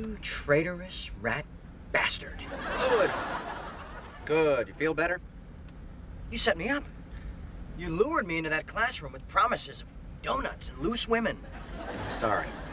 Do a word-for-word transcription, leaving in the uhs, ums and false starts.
You traitorous rat bastard. Good. Good. You feel better? You set me up. You lured me into that classroom with promises of donuts and loose women. I'm sorry.